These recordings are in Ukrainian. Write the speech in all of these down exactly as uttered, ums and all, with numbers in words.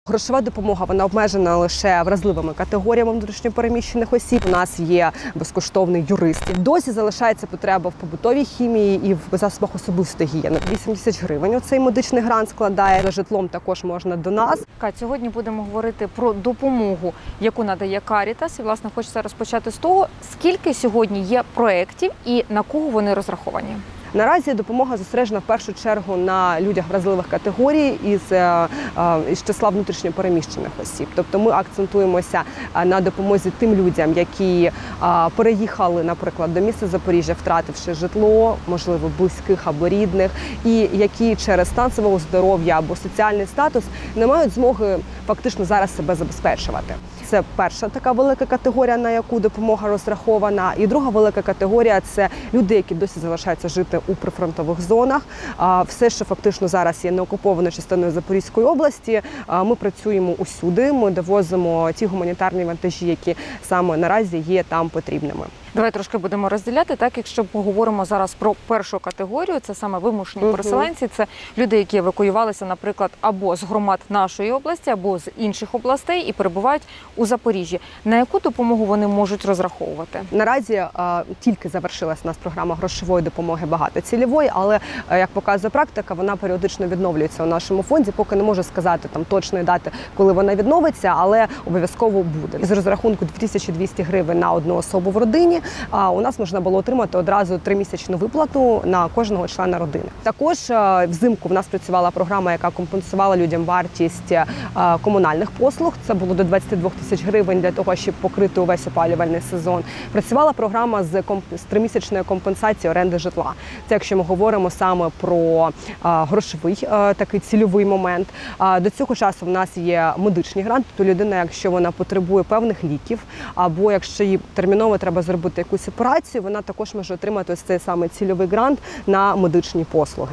Грошова допомога, вона обмежена лише вразливими категоріями внутрішньопереміщених осіб. У нас є безкоштовний юрист. Досі залишається потреба в побутовій хімії і в засобах особистої гігієни. вісім тисяч гривень оцей медичний грант складає. За житлом також можна до нас. Кать, сьогодні будемо говорити про допомогу, яку надає Карітас. І, власне, хочеться розпочати з того, скільки сьогодні є проєктів і на кого вони розраховані. Наразі допомога зосереджена в першу чергу на людях вразливих категорій із, із числа внутрішньопереміщених осіб. Тобто ми акцентуємося на допомозі тим людям, які переїхали, наприклад, до міста Запоріжжя, втративши житло, можливо, близьких або рідних, і які через стан свого здоров'я або соціальний статус не мають змоги фактично зараз себе забезпечувати. Це перша така велика категорія, на яку допомога розрахована. І друга велика категорія – це люди, які досі залишаються жити у прифронтових зонах. Все, що фактично зараз є неокупованою частиною Запорізької області, ми працюємо усюди, ми довозимо ті гуманітарні вантажі, які саме наразі є там потрібними. Давай трошки будемо розділяти, так, якщо поговоримо зараз про першу категорію, це саме вимушені uh-huh. переселенці, це люди, які евакуювалися, наприклад, або з громад нашої області, або з інших областей і перебувають у Запоріжжі. На яку допомогу вони можуть розраховувати? Наразі а, тільки завершилась у нас програма грошової допомоги багатоцільової, але, а, як показує практика, вона періодично відновлюється у нашому фонді, поки не можу сказати там точної дати, коли вона відновиться, але обов'язково буде. З розрахунку дві тисячі двісті гривень на одну особу в родині, а у нас можна було отримати одразу тримісячну виплату на кожного члена родини. Також взимку в нас працювала програма, яка компенсувала людям вартість комунальних послуг. Це було до двадцяти двох тисяч гривень для того, щоб покрити увесь опалювальний сезон. Працювала програма з, комп... з тримісячною компенсацією оренди житла. Це якщо ми говоримо саме про а, грошовий а, такий цільовий момент. А, до цього часу в нас є медичний грант, тобто людина, якщо вона потребує певних ліків, або якщо їй терміново треба зробити якусь операцію, вона також може отримати ось цей саме цільовий грант на медичні послуги.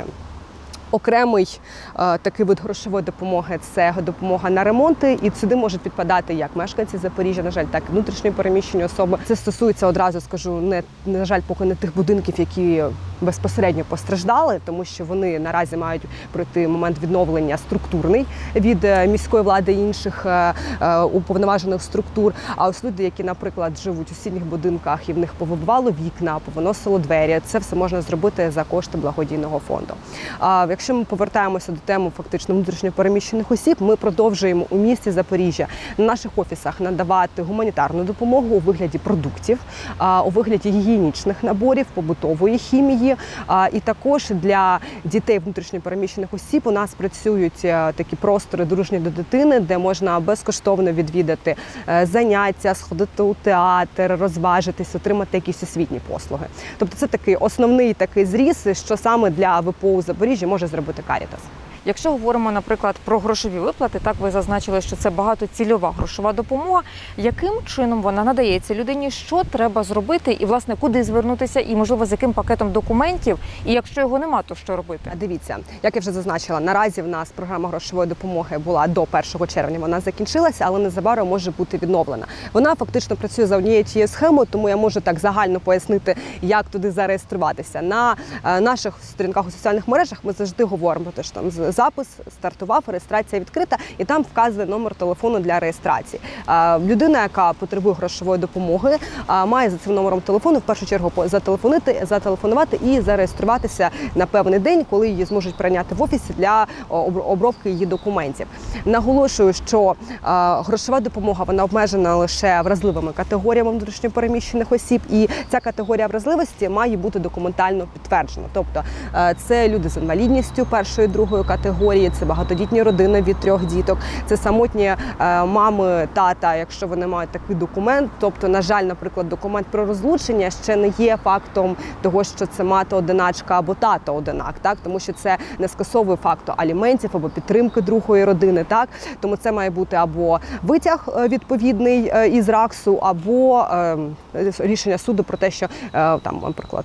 Окремий е, такий вид грошової допомоги – це допомога на ремонти, і сюди можуть підпадати як мешканці Запоріжжя, на жаль, так і внутрішньо переміщені особи. Це стосується, одразу скажу, не, на жаль, поки не тих будинків, які безпосередньо постраждали, тому що вони наразі мають пройти момент відновлення структурний від міської влади і інших е, е, уповноважених структур. А ось люди, які, наприклад, живуть у сусідніх будинках і в них повибивало вікна, повиносило двері, це все можна зробити за кошти благодійного фонду. А, Якщо ми повертаємося до теми фактично внутрішньопереміщених осіб, ми продовжуємо у місті Запоріжжя на наших офісах надавати гуманітарну допомогу у вигляді продуктів, у вигляді гігієнічних наборів, побутової хімії. І також для дітей внутрішньопереміщених осіб у нас працюють такі простори дружні до дитини, де можна безкоштовно відвідати заняття, сходити у театр, розважитись, отримати якісь освітні послуги. Тобто це такий основний такий зріз, що саме для ВПО Запоріжжя може зробити Карітас. Якщо говоримо, наприклад, про грошові виплати, так ви зазначили, що це багатоцільова грошова допомога. Яким чином вона надається людині, що треба зробити і, власне, куди звернутися і, можливо, з яким пакетом документів, і якщо його нема, то що робити? Дивіться, як я вже зазначила, наразі в нас програма грошової допомоги була до першого червня, вона закінчилася, але незабаром може бути відновлена. Вона фактично працює за однією тією схемою, тому я можу так загально пояснити, як туди зареєструватися. На наших сторінках у соціальних мережах ми завжди говоримо про те, що там запис стартував, реєстрація відкрита, і там вказує номер телефону для реєстрації. Людина, яка потребує грошової допомоги, має за цим номером телефону в першу чергу зателефонувати, зателефонувати і зареєструватися на певний день, коли її зможуть прийняти в офісі для обробки її документів. Наголошую, що грошова допомога, вона обмежена лише вразливими категоріями внутрішньопереміщених осіб, і ця категорія вразливості має бути документально підтверджена. Тобто це люди з інвалідністю першої, другої категорії, це багатодітні родини від трьох діток, це самотні мами, тата, якщо вони мають такий документ. Тобто, на жаль, наприклад, документ про розлучення ще не є фактом того, що це мати-одиначка або тато-одинак, так? Тому що це не скасовує факту аліментів або підтримки другої родини, так? Тому це має бути або витяг відповідний із РАКСу, або е, рішення суду про те, що е, там, наприклад,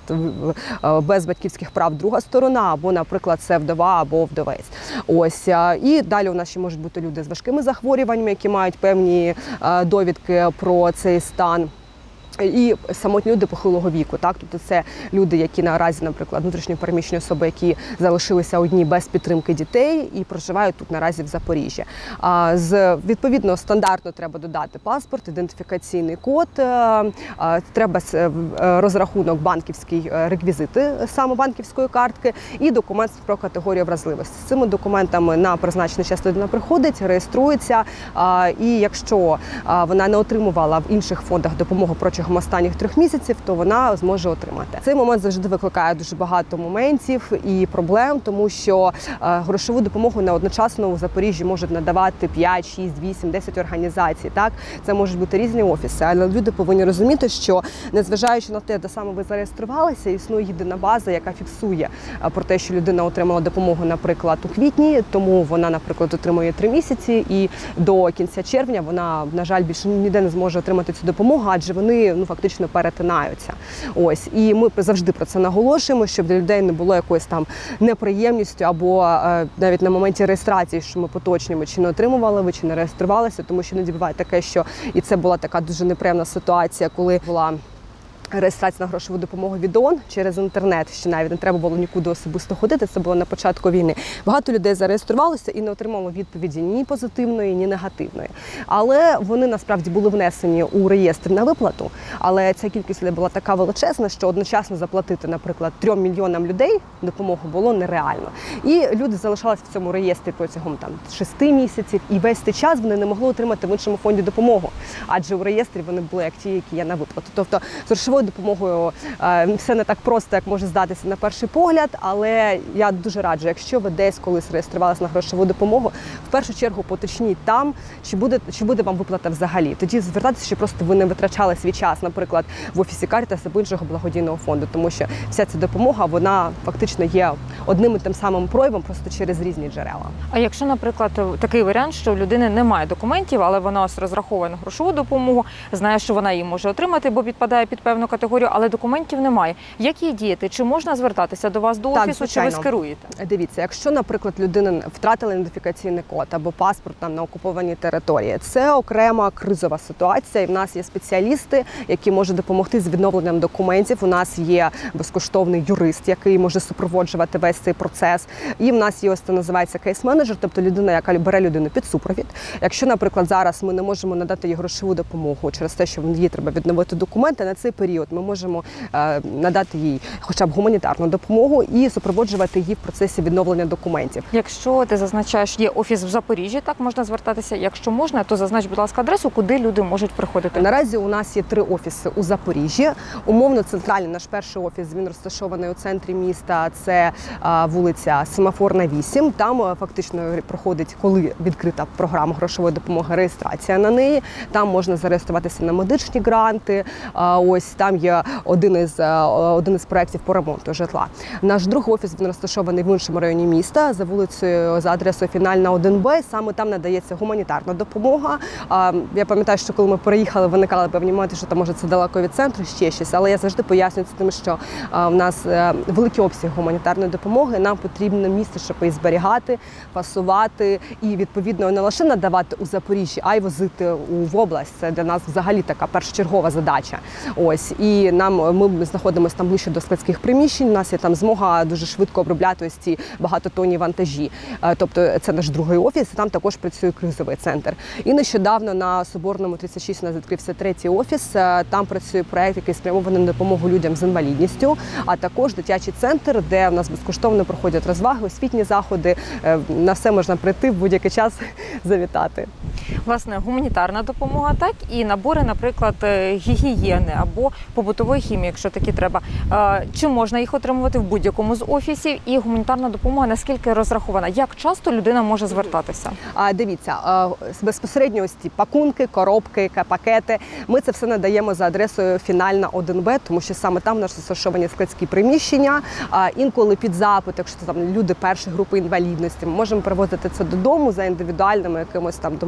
без батьківських прав друга сторона, або, наприклад, це вдова або вдовець. Ось. І далі у нас ще можуть бути люди з важкими захворюваннями, які мають певні довідки про цей стан. І самотні люди похилого віку, так, тобто це люди, які наразі, наприклад, внутрішньо переміщені особи, які залишилися одні без підтримки дітей і проживають тут наразі в Запоріжжі. А з відповідно стандартно треба додати паспорт, ідентифікаційний код, треба розрахунок банківський, реквізити саме банківської картки і документ про категорію вразливості. З цими документами на призначений час людина приходить, реєструється, і якщо вона не отримувала в інших фондах допомогу протягом останніх трьох місяців, то вона зможе отримати. Цей момент завжди викликає дуже багато моментів і проблем, тому що грошову допомогу не одночасно у Запоріжжі можуть надавати п'ять, шість, вісім, десять організацій. Так, це можуть бути різні офіси, але люди повинні розуміти, що незважаючи на те, де саме ви зареєструвалися, існує єдина база, яка фіксує про те, що людина отримала допомогу, наприклад, у квітні, тому вона, наприклад, отримує три місяці, і до кінця червня вона, на жаль, більше ніде не зможе отримати цю допомогу, адже вони ну фактично перетинаються. Ось, і ми завжди про це наголошуємо, щоб для людей не було якоюсь там неприємністю або е, навіть на моменті реєстрації, що ми поточнюємо, чи не отримували ви, чи не реєструвалися, тому що іноді буває таке, що і це була така дуже неприємна ситуація, коли була реєстрація на грошову допомогу від ООН через інтернет, що навіть не треба було нікуди особисто ходити, це було на початку війни. Багато людей зареєструвалося і не отримало відповіді ні позитивної, ні негативної. Але вони насправді були внесені у реєстр на виплату, але ця кількість людей була така величезна, що одночасно заплатити, наприклад, трьом мільйонам людей допомогу було нереально. І люди залишалися в цьому реєстрі протягом там шести місяців, і весь цей час вони не могли отримати в іншому фонді допомогу, адже у реєстрі вони були як ті, які є на виплату. Тобто з грошовою допомогою все не так просто, як може здатися на перший погляд, але я дуже раджу, якщо ви десь колись реєструвалися на грошову допомогу, в першу чергу поточніть там, чи буде, чи буде вам виплата взагалі. Тоді звертатися, що просто ви не витрачали свій час, наприклад, в офісі Карітас або іншого благодійного фонду, тому що вся ця допомога, вона фактично є одним і тим самим проявом, просто через різні джерела. А якщо, наприклад, такий варіант, що у людини немає документів, але вона розраховує на грошову допомогу, знає, що вона її може отримати, бо підпадає під певну категорію, але документів немає. Як їй діяти? Чи можна звертатися до вас до Так, офісу, звичайно. чи ви скеруєте? Дивіться, якщо, наприклад, людина втратила ідентифікаційний код або паспорт там на окупованій території, це окрема кризова ситуація, і в нас є спеціалісти, які можуть допомогти з відновленням документів. У нас є безкоштовний юрист, який може супроводжувати весь цей процес. І в нас є ось це називається кейс-менеджер, тобто людина, яка бере людину під супровід. Якщо, наприклад, зараз ми не можемо надати їй грошову допомогу через те, що їй треба відновити документи, на цей період ми можемо е, надати їй хоча б гуманітарну допомогу і супроводжувати її в процесі відновлення документів. Якщо ти зазначаєш, є офіс в Запоріжжі, так можна звертатися. Якщо можна, то зазнач, будь ласка, адресу, куди люди можуть приходити. Наразі у нас є три офіси у Запоріжжі. Умовно центральний наш перший офіс, він розташований у центрі міста. Це а, вулиця Семафорна, вісім. Там а, фактично проходить, коли відкрита програма грошової допомоги, реєстрація на неї. Там можна зареєструватися на медичні гранти. А, ось там є один із один із проєктів по ремонту житла. Наш другий офіс, він розташований в іншому районі міста, за вулицею, за адресою Фінальна один Б. Саме там надається гуманітарна допомога. Я пам'ятаю, що коли ми переїхали, виникали певні моменти, що там, може, це далеко від центру, ще щось. Але я завжди пояснюю це тим, що в нас великий обсяг гуманітарної допомоги, нам потрібно місце, щоб її зберігати, фасувати і, відповідно, не лише надавати у Запоріжжі, а й возити в область. Це для нас взагалі така першочергова задача. Ось. І нам, ми знаходимося там ближче до складських приміщень, у нас є там змога дуже швидко обробляти ось ці багатотонні вантажі. Тобто це наш другий офіс, і там також працює кризовий центр. І нещодавно на Соборному тридцять шість у нас відкрився третій офіс. Там працює проєкт, який спрямований на допомогу людям з інвалідністю, а також дитячий центр, де в нас безкоштовно проходять розваги, освітні заходи. На все можна прийти в будь-який час завітати. Власне, гуманітарна допомога, так, і набори, наприклад, гігієни або побутової хімії, якщо такі треба. Чи можна їх отримувати в будь-якому з офісів? І гуманітарна допомога наскільки розрахована? Як часто людина може звертатися? А, дивіться, безпосередньо ось ці пакунки, коробки, пакети, ми це все надаємо за адресою Фінальна один Б, тому що саме там у нас розташовані складські приміщення. А, інколи під запит, якщо там люди першої групи інвалідності, ми можемо привозити це додому за індивідуальними якимось там домовленими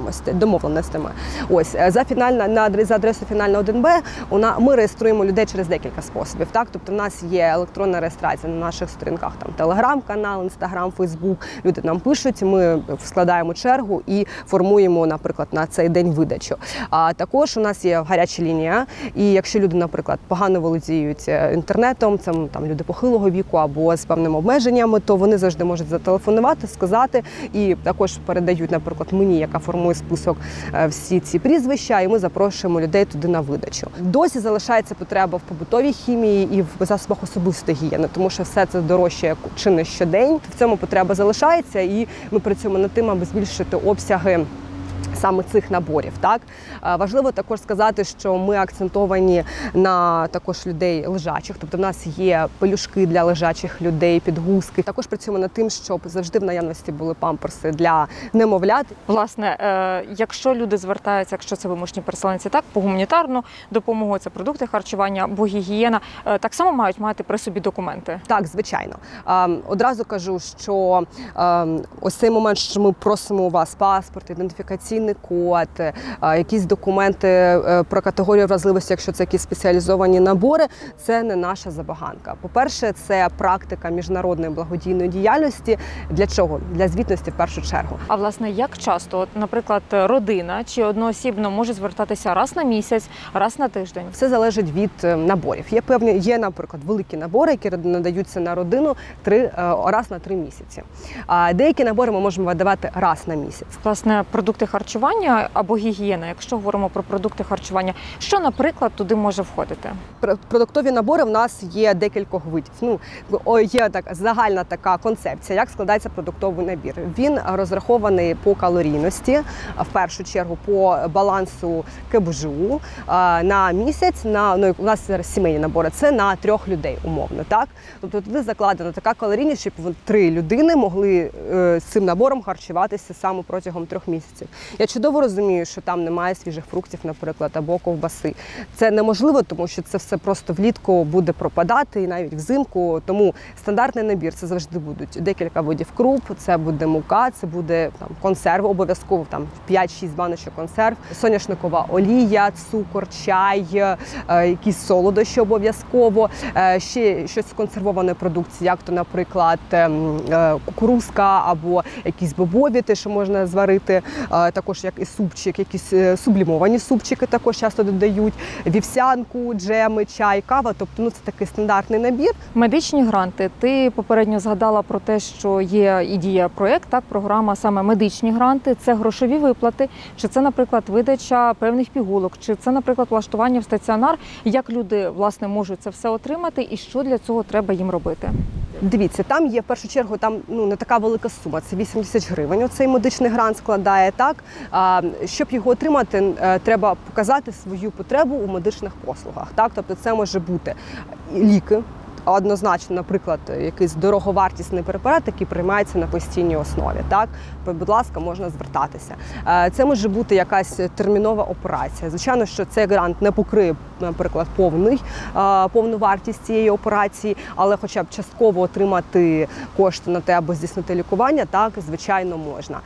домовленості, домовленостями. Ось за фінальна на за адресою фінальна один Б ми реєструємо людей через декілька способів. Так, тобто в нас є електронна реєстрація на наших сторінках, там телеграм-канал, інстаграм, фейсбук. Люди нам пишуть, ми складаємо чергу і формуємо, наприклад, на цей день видачу. А також у нас є гаряча лінія, і якщо люди, наприклад, погано володіють інтернетом, це там люди похилого віку або з певними обмеженнями, то вони завжди можуть зателефонувати, сказати, і також передають, наприклад, мені, яка формує список, всі ці прізвища, і ми запрошуємо людей туди на видачу. Досі залишається потреба в побутовій хімії і в засобах особистої гігієни, тому що все це дорожчає чи не щодень. В цьому потреба залишається, і ми працюємо над тим, аби збільшити обсяги саме цих наборів. Так важливо також сказати, що ми акцентовані на також людей лежачих, тобто в нас є пелюшки для лежачих людей, підгузки. Також працюємо над тим, щоб завжди в наявності були памперси для немовлят. Власне, е, якщо люди звертаються, якщо це вимушені переселенці, так по гуманітарну допомогу, це продукти харчування або гігієна, е, так само мають мати при собі документи. Так, звичайно. Е, одразу кажу, що е, ось цей момент, що ми просимо у вас паспорт, ідентифікаційний код, якісь документи про категорію вразливості, якщо це якісь спеціалізовані набори, це не наша забаганка. По-перше, це практика міжнародної благодійної діяльності. Для чого? Для звітності в першу чергу. А власне, як часто, от, наприклад, родина чи одноосібно може звертатися раз на місяць, раз на тиждень? Все залежить від наборів. Є певні, є, наприклад, великі набори, які надаються на родину три, раз на три місяці. А деякі набори ми можемо видавати раз на місяць. Власне, продукти харчування або гігієна, якщо говоримо про продукти харчування, що, наприклад, туди може входити? Продуктові набори в нас є декількох видів. Ну, є так, загальна така концепція, як складається продуктовий набір. Він розрахований по калорійності, в першу чергу по балансу КБЖУ на місяць, на, ну, у нас зараз сімейні набори, це на трьох людей умовно, так? Тобто туди закладена така калорійність, щоб три людини могли з цим набором харчуватися саме протягом трьох місяців. Я чудово розумію, що там немає свіжих фруктів, наприклад, або ковбаси. Це неможливо, тому що це все просто влітку буде пропадати, і навіть взимку. Тому стандартний набір – це завжди будуть декілька видів круп, це буде мука, це буде там, консерв, обов'язково там п'ять-шість баночок консерв, соняшникова олія, цукор, чай, е, якісь солодощі обов'язково, е, ще щось з консервованої продукції, як то, наприклад, е, кукурузка або якісь бобові, те, що можна зварити, е, також як і супчик, якісь сублімовані супчики також часто додають, вівсянку, джеми, чай, кава, тобто ну, це такий стандартний набір. Медичні гранти. Ти попередньо згадала про те, що є і діє проєкт, так, програма саме медичні гранти. Це грошові виплати, чи це, наприклад, видача певних пігулок, чи це, наприклад, влаштування в стаціонар. Як люди, власне, можуть це все отримати і що для цього треба їм робити? Дивіться, там є в першу чергу там ну не така велика сума, це вісім тисяч гривень. Оцей медичний грант складає, так. А, щоб його отримати, треба показати свою потребу у медичних послугах. Так, тобто це може бути ліки. Однозначно, наприклад, якийсь дороговартісний препарат, який приймається на постійній основі. Так, будь ласка, можна звертатися. Це може бути якась термінова операція. Звичайно, що цей грант не покриє, наприклад, повний, повну вартість цієї операції, але хоча б частково отримати кошти на те, аби здійснити лікування, так, звичайно, можна.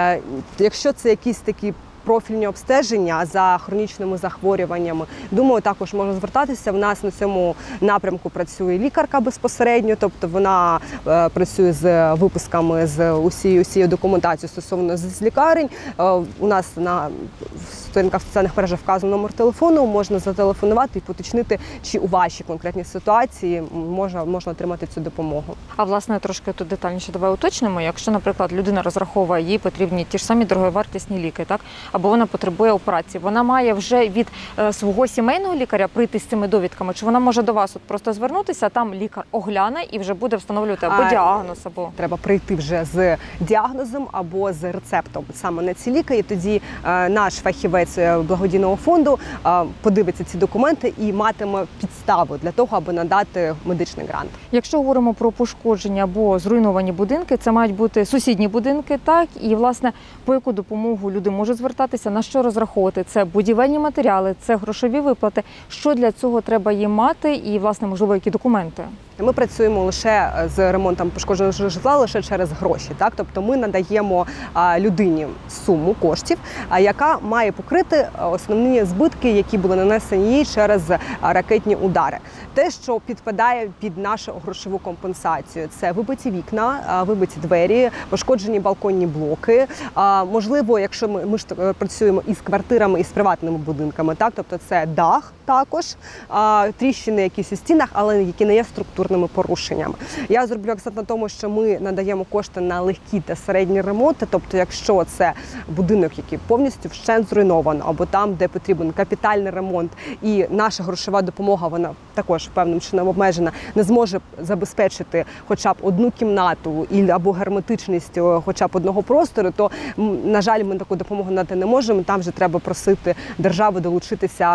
Якщо це якісь такі профільні обстеження за хронічними захворюваннями, думаю, також можна звертатися. В нас на цьому напрямку працює лікарка безпосередньо, тобто вона е, працює з виписками, з усією, усією документацією стосовно з лікарень. Е, у нас на сторінках в соціальних мережах вказано номер телефону, можна зателефонувати і поточнити, чи у вашій конкретній ситуації можна, можна отримати цю допомогу. А власне, трошки тут детальніше давай уточнимо, якщо, наприклад, людина розраховує, їй потрібні ті ж самі дороговартісні ліки, так? Або вона потребує операції, вона має вже від е, свого сімейного лікаря прийти з цими довідками, чи вона може до вас от просто звернутися, там лікар огляне і вже буде встановлювати або а, діагноз, або… Треба прийти вже з діагнозом або з рецептом саме на ці ліки, і тоді е, наш фахівець фахівець благодійного фонду подивиться ці документи і матиме підставу для того, аби надати медичний грант. Якщо говоримо про пошкодження або зруйновані будинки, це мають бути сусідні будинки, так? І, власне, по яку допомогу люди можуть звертатися, на що розраховувати? Це будівельні матеріали, це грошові виплати. Що для цього треба їм мати і, власне, можливо, які документи? Ми працюємо лише з ремонтом пошкодженого житла лише через гроші. Так? Тобто ми надаємо людині суму коштів, яка має покрити основні збитки, які були нанесені їй через ракетні удари. Те, що підпадає під нашу грошову компенсацію, це вибиті вікна, вибиті двері, пошкоджені балконні блоки. Можливо, якщо ми, ми ж працюємо із квартирами, із приватними будинками, так? Тобто це дах також, тріщини якісь у стінах, але які не є структурними порушеннями. Я зроблю акцент на тому, що ми надаємо кошти на легкі та середні ремонти, тобто якщо це будинок, який повністю вщент зруйновано, або там, де потрібен капітальний ремонт, і наша грошова допомога, вона також певним чином обмежена, не зможе забезпечити хоча б одну кімнату або герметичність хоча б одного простору, то, на жаль, ми таку допомогу надати не можемо, там вже треба просити державу долучитися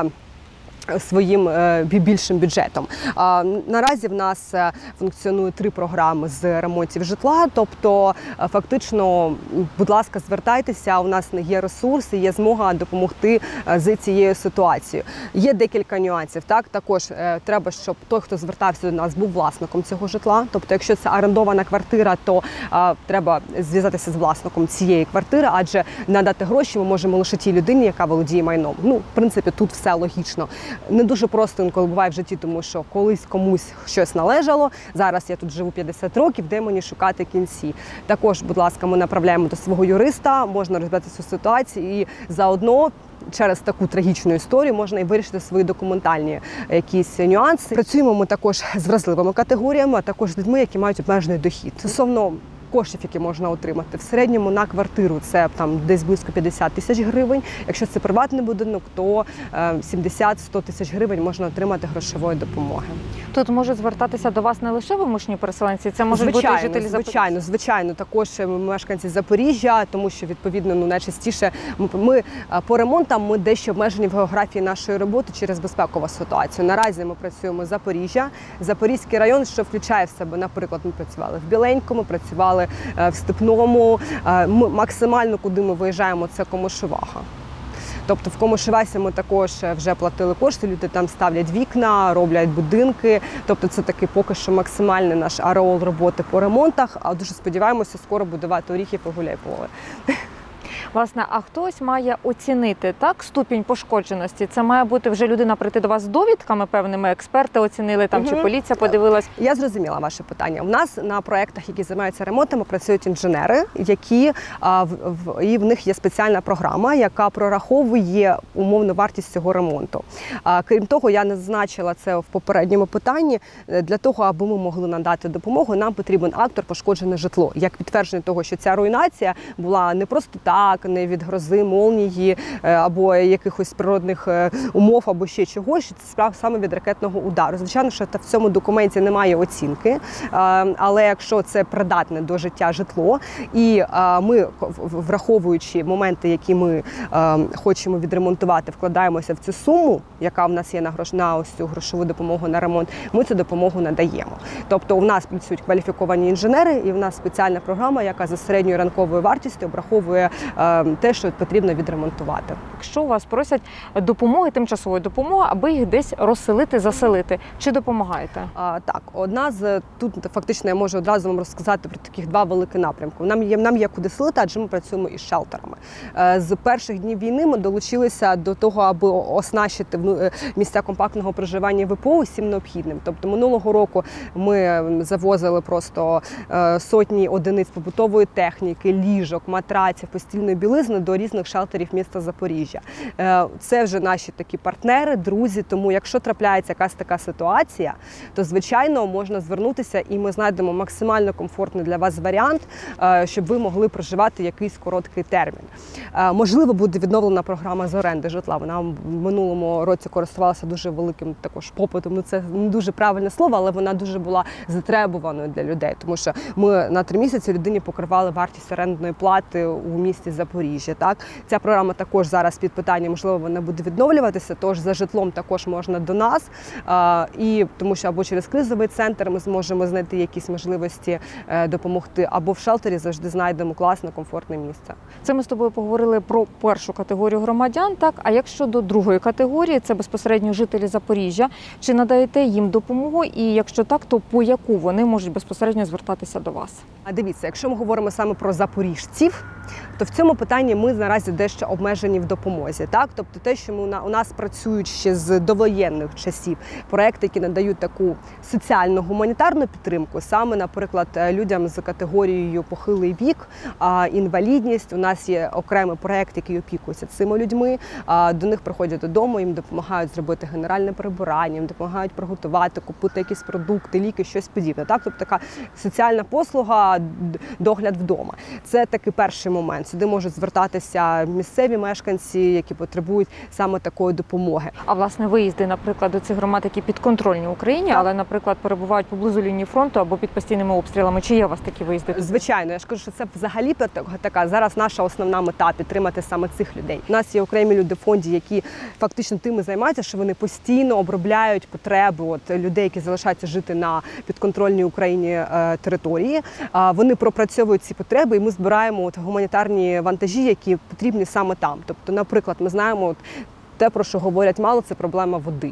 своїм більшим бюджетом. Наразі в нас функціонує три програми з ремонтів житла, тобто фактично, будь ласка, звертайтеся, у нас не є ресурси, є змога допомогти з цією ситуацією. Є декілька нюансів. Так? Також треба, щоб той, хто звертався до нас, був власником цього житла. Тобто, якщо це орендована квартира, то треба зв'язатися з власником цієї квартири, адже надати гроші ми можемо лише тій людині, яка володіє майном. Ну, в принципі, тут все логічно. Не дуже просто інколи буває в житті, тому що колись комусь щось належало, зараз я тут живу п'ятдесят років, де мені шукати кінці. Також, будь ласка, ми направляємо до свого юриста, можна розібратися у ситуації і заодно через таку трагічну історію можна і вирішити свої документальні якісь нюанси. Працюємо ми також з вразливими категоріями, а також з людьми, які мають обмежений дохід. Стосовно коштів, які можна отримати. В середньому на квартиру це там десь близько п'ятдесят тисяч гривень. Якщо це приватний будинок, то сімдесят-сто тисяч гривень можна отримати грошової допомоги. Тут можуть звертатися до вас не лише вимушені переселенці, це можуть бути жителі Запоріжжя? Звичайно, звичайно, також мешканці Запоріжжя, тому що, відповідно, ну, найчастіше ми, ми по ремонтам ми дещо обмежені в географії нашої роботи через безпекову ситуацію. Наразі ми працюємо Запоріжжя, Запорізький район, що включає в себе, наприклад, ми працювали в Біленькому, працювали в Степному. Ми максимально, куди ми виїжджаємо, це Комишувага. Тобто в Комишувасі ми також вже платили кошти, люди там ставлять вікна, роблять будинки. Тобто це такий поки що максимальний наш ареол роботи по ремонтах, а дуже сподіваємося скоро будувати Оріхів і Гуляйполе. Власне, а хтось має оцінити так ступінь пошкодженості? Це має бути вже людина прийти до вас з довідками певними, експерти оцінили там, угу. Чи поліція подивилась? Я зрозуміла ваше питання. У нас на проєктах, які займаються ремонтами, працюють інженери, які а, в, в, і в них є спеціальна програма, яка прораховує умовну вартість цього ремонту. А, крім того, я не зазначила це в попередньому питанні. Для того, аби ми могли надати допомогу, нам потрібен акт про пошкоджене житло. Як підтвердження того, що ця руйнація була не просто так, не від грози, молнії або якихось природних умов, або ще чогось, це справа саме від ракетного удару. Звичайно, що в цьому документі немає оцінки, але якщо це придатне до життя житло, і ми, враховуючи моменти, які ми хочемо відремонтувати, вкладаємося в цю суму, яка в нас є на, грош... на ось цю грошову допомогу на ремонт, ми цю допомогу надаємо. Тобто у нас працюють кваліфіковані інженери, і в нас спеціальна програма, яка за середньою ранковою вартістю обраховує те, що потрібно відремонтувати. Якщо у вас просять допомоги, тимчасової допомоги, аби їх десь розселити, заселити, чи допомагаєте? А, так, одна з тут фактично я можу одразу вам розказати про таких два великі напрямки. Нам є нам є куди селити, адже ми працюємо із шелтерами. З перших днів війни ми долучилися до того, аби оснащити місця компактного проживання ВПО всім необхідним. Тобто минулого року ми завозили просто сотні одиниць побутової техніки, ліжок, матраців, постільної білизни до різних шелтерів міста Запоріжжя. Це вже наші такі партнери, друзі, тому якщо трапляється якась така ситуація, то, звичайно, можна звернутися і ми знайдемо максимально комфортний для вас варіант, щоб ви могли проживати якийсь короткий термін. Можливо, буде відновлена програма з оренди житла. Вона в минулому році користувалася дуже великим також попитом. Ну, це не дуже правильне слово, але вона дуже була затребуваною для людей, тому що ми на три місяці людині покривали вартість орендної плати у місті Запоріжжя. Запоріжжя. Так, ця програма також зараз під питанням, можливо, вона буде відновлюватися. Тож за житлом також можна до нас, а, і тому що або через кризовий центр ми зможемо знайти якісь можливості е, допомогти, або в шелтері завжди знайдемо класне, комфортне місце. Це ми з тобою поговорили про першу категорію громадян. Так, а як щодо другої категорії, це безпосередньо жителі Запоріжжя. Чи надаєте їм допомогу? І якщо так, то по яку вони можуть безпосередньо звертатися до вас? А дивіться, якщо ми говоримо саме про запоріжців, то в цьому питанні ми наразі дещо обмежені в допомозі. Так, тобто те, що ми у нас працюють ще з довоєнних часів проекти, які надають таку соціальну гуманітарну підтримку, саме, наприклад, людям з категорією похилий вік, інвалідність. У нас є окремий проект, який опікується цими людьми. До них приходять додому, їм допомагають зробити генеральне прибирання, їм допомагають приготувати, купити якісь продукти, ліки, щось подібне. Так, тобто така соціальна послуга, догляд вдома. Це такий перший момент. Сюди можуть звертатися місцеві мешканці, які потребують саме такої допомоги. А власне виїзди, наприклад, до цих громад, які підконтрольні Україні, так, але, наприклад, перебувають поблизу лінії фронту або під постійними обстрілами. Чи є у вас такі виїзди? Звичайно, я ж кажу, що це взагалі така зараз наша основна мета – підтримати саме цих людей. У нас є окремі люди в фонді, які фактично тим і займаються, що вони постійно обробляють потреби от людей, які залишаються жити на підконтрольній Україні е, території. А вони пропрацьовують ці потреби, і ми збираємо от гуманітарні вантажі, які потрібні саме там. Тобто, наприклад, ми знаємо от те, про що говорять мало, це проблема води.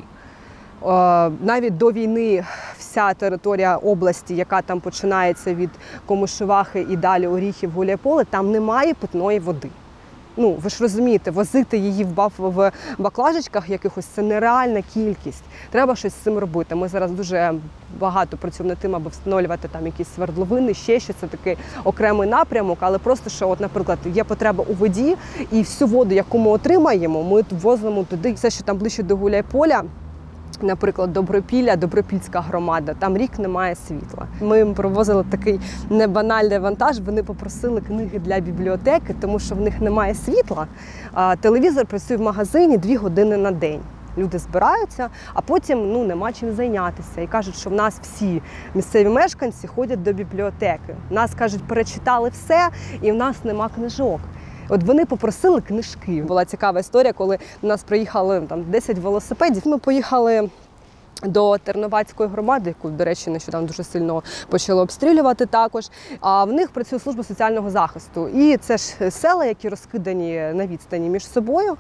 Навіть до війни вся територія області, яка там починається від Комишувахи і далі Оріхів, Гуляйполе, там немає питної води. Ну, ви ж розумієте, возити її в баклажечках якихось – це нереальна кількість. Треба щось з цим робити. Ми зараз дуже багато працюємо над тим, аби встановлювати там якісь свердловини, ще щось, це такий окремий напрямок, але просто, що, от, наприклад, є потреба у воді, і всю воду, яку ми отримаємо, ми возимо туди. Все, що там ближче до Гуляйполя, наприклад, Добропілля, Добропільська громада, там рік немає світла. Ми їм привозили такий небанальний вантаж, вони попросили книги для бібліотеки, тому що в них немає світла, а телевізор працює в магазині дві години на день. Люди збираються, а потім ну, нема чим зайнятися. І кажуть, що в нас всі місцеві мешканці ходять до бібліотеки. Нас, кажуть, перечитали все, і в нас нема книжок. От вони попросили книжки. Була цікава історія, коли до нас приїхали там десять велосипедів. Ми поїхали до Терновацької громади, яку, до речі, нещодавно дуже сильно почали обстрілювати також. А в них працює служба соціального захисту. І це ж села, які розкидані на відстані між собою.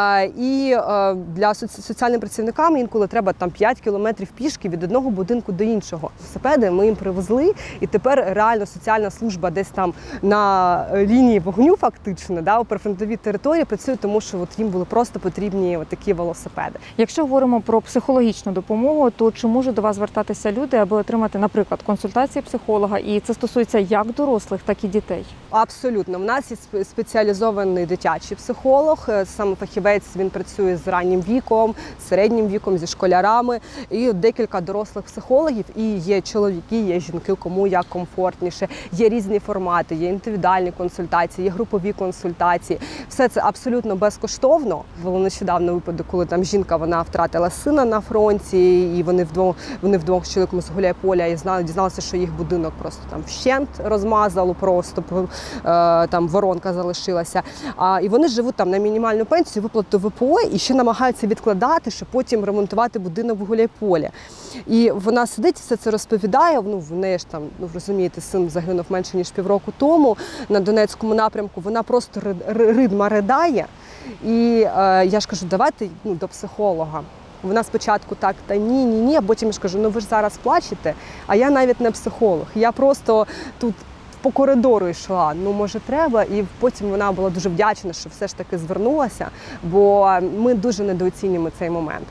І для соціальним працівникам інколи треба там п'ять кілометрів пішки від одного будинку до іншого. Велосипеди ми їм привезли, і тепер реально соціальна служба десь там на лінії вогню фактично, да, у прифронтовій території працює, тому що от їм були просто потрібні от такі велосипеди. Якщо говоримо про психологічну допомогу, то чи можуть до вас звертатися люди, аби отримати, наприклад, консультації психолога? І це стосується як дорослих, так і дітей? Абсолютно. У нас є спеціалізований дитячий психолог. Саме фахівець, він працює з раннім віком, середнім віком, зі школярами. І декілька дорослих психологів. І є чоловіки, є жінки, кому як комфортніше. Є різні формати, є індивідуальні консультації, є групові консультації. Все це абсолютно безкоштовно. Було нещодавно випадок, коли там жінка, вона втратила сина на фронті, і вони вдвох, вони вдвох з чоловіком з Гуляйполя, і знали, дізналися, що їх будинок просто там вщент розмазало, просто там воронка залишилася. А, і вони живуть там на мінімальну пенсію, виплату ВПО, і ще намагаються відкладати, щоб потім ремонтувати будинок в Гуляйполі. І вона сидить, все це розповідає, ну, в неї ж там, ну, розумієте, син загинув менше, ніж півроку тому на Донецькому напрямку, вона просто ридма ридає. І е, я ж кажу, давайте ну, до психолога. Вона спочатку так, та ні, ні, ні, а потім я ж кажу, ну ви ж зараз плачете, а я навіть не психолог. Я просто тут по коридору йшла, ну може треба, і потім вона була дуже вдячна, що все ж таки звернулася, бо ми дуже недооцінюємо цей момент.